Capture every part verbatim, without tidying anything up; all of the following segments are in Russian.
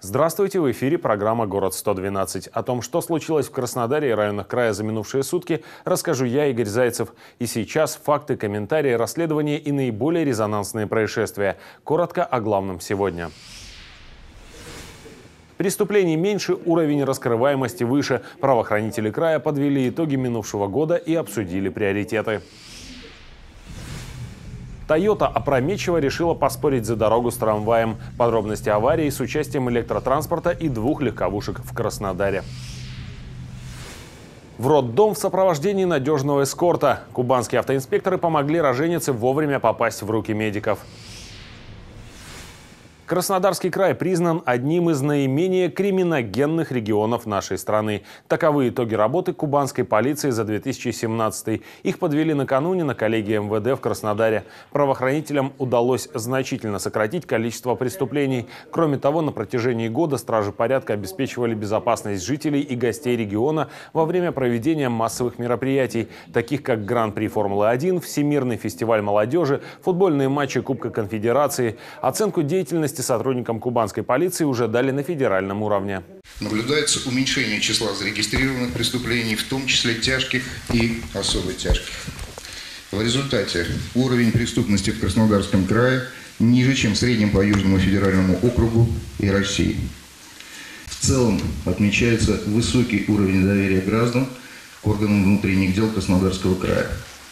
Здравствуйте, в эфире программа «Город сто двенадцать». О том, что случилось в Краснодаре и районах края за минувшие сутки, расскажу я, Игорь Зайцев. И сейчас факты, комментарии, расследования и наиболее резонансные происшествия. Коротко о главном сегодня. Преступлений меньше, уровень раскрываемости выше. Правоохранители края подвели итоги минувшего года и обсудили приоритеты. Тойота опрометчиво решила поспорить за дорогу с трамваем. Подробности аварии с участием электротранспорта и двух легковушек в Краснодаре. В роддом в сопровождении надежного эскорта. Кубанские автоинспекторы помогли роженице вовремя попасть в руки медиков. Краснодарский край признан одним из наименее криминогенных регионов нашей страны. Таковы итоги работы кубанской полиции за две тысячи семнадцатый. Их подвели накануне на коллегии эм вэ дэ в Краснодаре. Правоохранителям удалось значительно сократить количество преступлений. Кроме того, на протяжении года стражи порядка обеспечивали безопасность жителей и гостей региона во время проведения массовых мероприятий, таких как Гран-при Формулы один, Всемирный фестиваль молодежи, футбольные матчи Кубка Конфедерации. Оценку деятельности сотрудникам кубанской полиции уже дали на федеральном уровне. Наблюдается уменьшение числа зарегистрированных преступлений, в том числе тяжких и особо тяжких. В результате уровень преступности в Краснодарском крае ниже, чем в среднем по Южному федеральному округу и России. В целом отмечается высокий уровень доверия граждан к органам внутренних дел Краснодарского края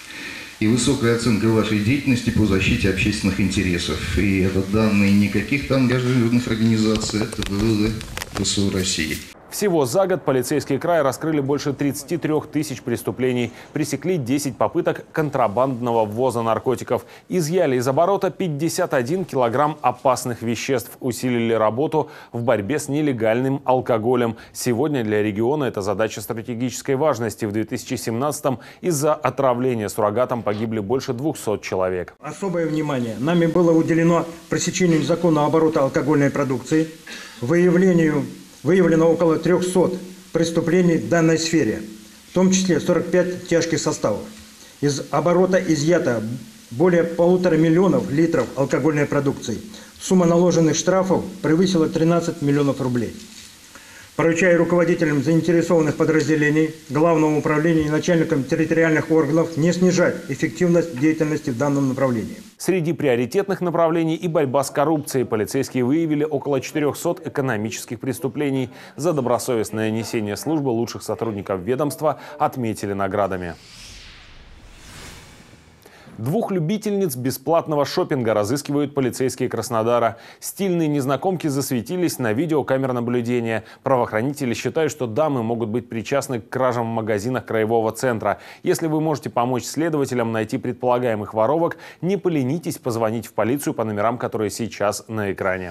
и высокая оценка вашей деятельности по защите общественных интересов. И это данные не каких-то ангажированных организаций, это выводы вэ эс у России. Всего за год полицейский край раскрыли больше тридцати трёх тысяч преступлений, пресекли десять попыток контрабандного ввоза наркотиков, изъяли из оборота пятьдесят один килограмм опасных веществ, усилили работу в борьбе с нелегальным алкоголем. Сегодня для региона это задача стратегической важности. В две тысячи семнадцатом из-за отравления суррогатом погибли больше двухсот человек. Особое внимание нами было уделено пресечению незаконного оборота алкогольной продукции, выявлению Выявлено около трёхсот преступлений в данной сфере, в том числе сорок пять тяжких составов. Из оборота изъято более полутора миллионов литров алкогольной продукции. Сумма наложенных штрафов превысила тринадцать миллионов рублей. Поручаю руководителям заинтересованных подразделений, Главному управлению и начальникам территориальных органов не снижать эффективность деятельности в данном направлении. Среди приоритетных направлений и борьба с коррупцией. Полицейские выявили около четырёхсот экономических преступлений. За добросовестное несение службы лучших сотрудников ведомства отметили наградами. Двух любительниц бесплатного шопинга разыскивают полицейские Краснодара. Стильные незнакомки засветились на видео камер наблюдения. Правоохранители считают, что дамы могут быть причастны к кражам в магазинах краевого центра. Если вы можете помочь следователям найти предполагаемых воровок, не поленитесь позвонить в полицию по номерам, которые сейчас на экране.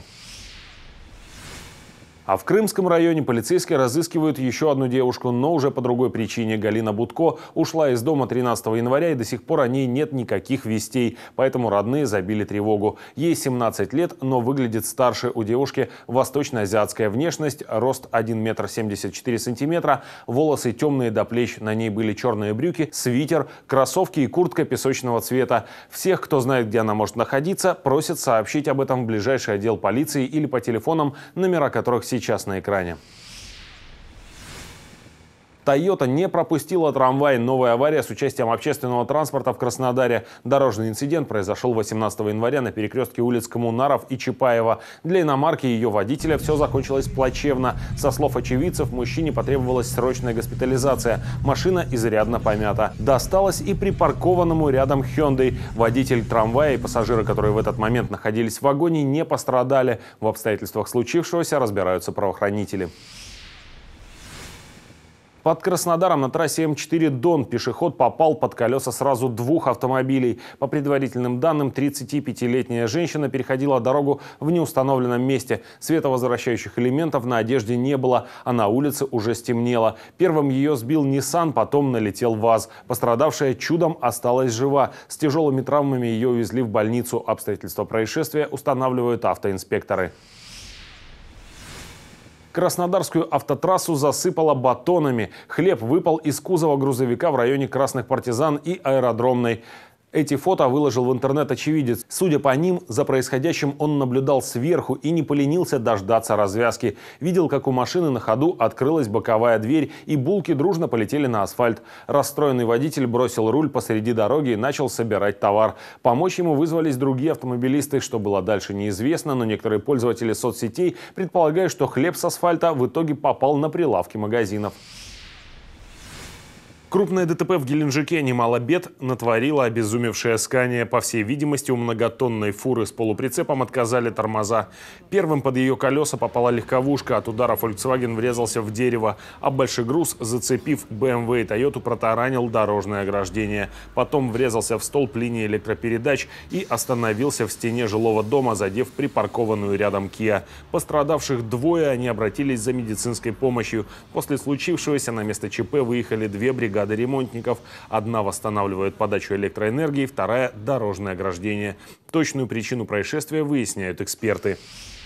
А в Крымском районе полицейские разыскивают еще одну девушку, но уже по другой причине. Галина Будко ушла из дома тринадцатого января, и до сих пор о ней нет никаких вестей. Поэтому родные забили тревогу. Ей семнадцать лет, но выглядит старше. У девушки восточно-азиатская внешность, рост один метр семьдесят четыре сантиметра, волосы темные до плеч, на ней были черные брюки, свитер, кроссовки и куртка песочного цвета. Всех, кто знает, где она может находиться, просят сообщить об этом в ближайший отдел полиции или по телефонам, номера которых сейчас сейчас на экране. Тойота не пропустила трамвай. Новая авария с участием общественного транспорта в Краснодаре. Дорожный инцидент произошел восемнадцатого января на перекрестке улиц Коммунаров и Чапаева. Для иномарки и ее водителя все закончилось плачевно. Со слов очевидцев, мужчине потребовалась срочная госпитализация. Машина изрядно помята. Досталось и припаркованному рядом Hyundai. Водитель трамвая и пассажиры, которые в этот момент находились в вагоне, не пострадали. В обстоятельствах случившегося разбираются правоохранители. Под Краснодаром на трассе эм четыре Дон пешеход попал под колеса сразу двух автомобилей. По предварительным данным, тридцатипятилетняя женщина переходила дорогу в неустановленном месте. Световозвращающих элементов на одежде не было, а на улице уже стемнело. Первым ее сбил Nissan, потом налетел ВАЗ. Пострадавшая чудом осталась жива. С тяжелыми травмами ее увезли в больницу. Обстоятельства происшествия устанавливают автоинспекторы. Краснодарскую автотрассу засыпало батонами. Хлеб выпал из кузова грузовика в районе Красных Партизан и Аэродромной. Эти фото выложил в интернет очевидец. Судя по ним, за происходящим он наблюдал сверху и не поленился дождаться развязки. Видел, как у машины на ходу открылась боковая дверь, и булки дружно полетели на асфальт. Расстроенный водитель бросил руль посреди дороги и начал собирать товар. Помочь ему вызвались другие автомобилисты. Что было дальше, неизвестно, но некоторые пользователи соцсетей предполагают, что хлеб с асфальта в итоге попал на прилавки магазинов. Крупное ДТП в Геленджике немало бед натворила обезумевшая Скания. По всей видимости, у многотонной фуры с полуприцепом отказали тормоза. Первым под ее колеса попала легковушка. От удара Volkswagen врезался в дерево, а большегруз, зацепив бэ эм вэ и Тойоту, протаранил дорожное ограждение. Потом врезался в столб линии электропередач и остановился в стене жилого дома, задев припаркованную рядом Kia. Пострадавших двое, они обратились за медицинской помощью. После случившегося на место ЧП выехали две бригады ремонтников. Одна восстанавливает подачу электроэнергии, вторая – дорожное ограждение. Точную причину происшествия выясняют эксперты.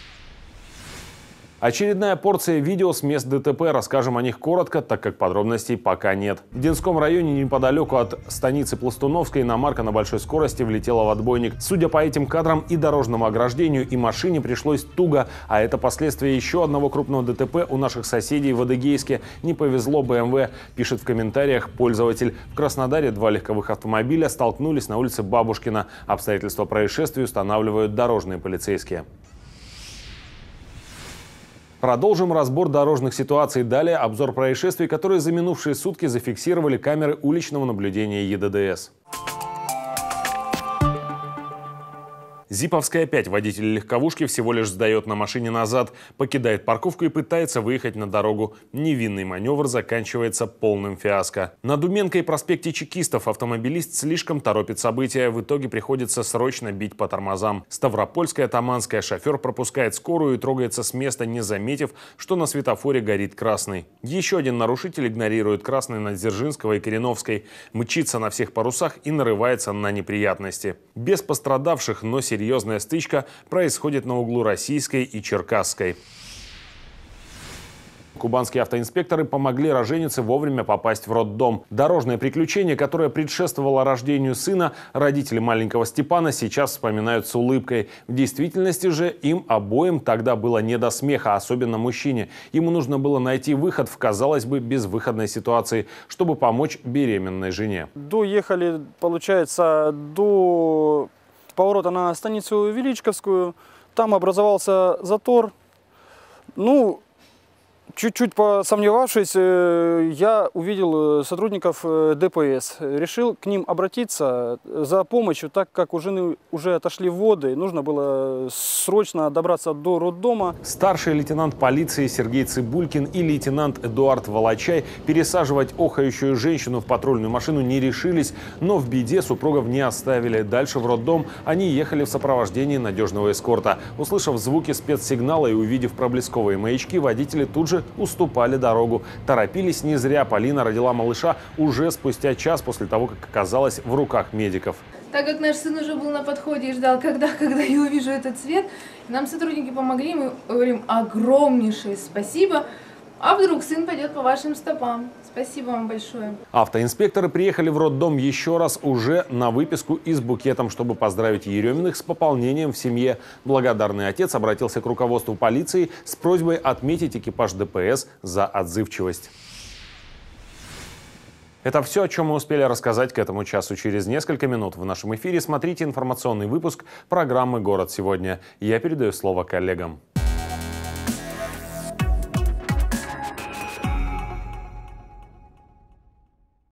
Очередная порция видео с мест ДТП. Расскажем о них коротко, так как подробностей пока нет. В Динском районе неподалеку от станицы Пластуновской иномарка на большой скорости влетела в отбойник. Судя по этим кадрам, и дорожному ограждению, и машине пришлось туго. А это последствия еще одного крупного ДТП у наших соседей в Адыгейске. Не повезло бэ эм вэ, пишет в комментариях пользователь. В Краснодаре два легковых автомобиля столкнулись на улице Бабушкина. Обстоятельства происшествия устанавливают дорожные полицейские. Продолжим разбор дорожных ситуаций. Далее обзор происшествий, которые за минувшие сутки зафиксировали камеры уличного наблюдения е дэ дэ эс. Зиповская пять. Водитель легковушки всего лишь сдает на машине назад, покидает парковку и пытается выехать на дорогу. Невинный маневр заканчивается полным фиаско. На Думенко проспекте Чекистов автомобилист слишком торопит события. В итоге приходится срочно бить по тормозам. Ставропольская, Таманская. Шофер пропускает скорую и трогается с места, не заметив, что на светофоре горит красный. Еще один нарушитель игнорирует красный на Дзержинского и Кореновской, мчится на всех парусах и нарывается на неприятности. Без пострадавших, но серьезно. Серьезная стычка происходит на углу Российской и Черкасской. Кубанские автоинспекторы помогли роженице вовремя попасть в роддом. Дорожное приключение, которое предшествовало рождению сына, родители маленького Степана сейчас вспоминают с улыбкой. В действительности же им обоим тогда было не до смеха, особенно мужчине. Ему нужно было найти выход в, казалось бы, безвыходной ситуации, чтобы помочь беременной жене. Доехали, получается, до поворота на станицу Величковскую. Там образовался затор. Ну, чуть-чуть посомневавшись, я увидел сотрудников дэ пэ эс. Решил к ним обратиться за помощью, так как у жены уже отошли воды. Нужно было срочно добраться до роддома. Старший лейтенант полиции Сергей Цыбулькин и лейтенант Эдуард Волочай пересаживать охающую женщину в патрульную машину не решились, но в беде супругов не оставили. Дальше в роддом они ехали в сопровождении надежного эскорта. Услышав звуки спецсигнала и увидев проблесковые маячки, водители тут же уступали дорогу. Торопились не зря. Полина родила малыша уже спустя час после того, как оказалась в руках медиков. Так как наш сын уже был на подходе и ждал, когда, когда я увижу этот цвет, нам сотрудники помогли, мы говорим огромнейшее спасибо. А вдруг сын пойдет по вашим стопам? Спасибо вам большое. Автоинспекторы приехали в роддом еще раз уже на выписку и с букетом, чтобы поздравить Ереминых с пополнением в семье. Благодарный отец обратился к руководству полиции с просьбой отметить экипаж дэ пэ эс за отзывчивость. Это все, о чем мы успели рассказать к этому часу. Через несколько минут в нашем эфире смотрите информационный выпуск программы «Город сегодня». Я передаю слово коллегам.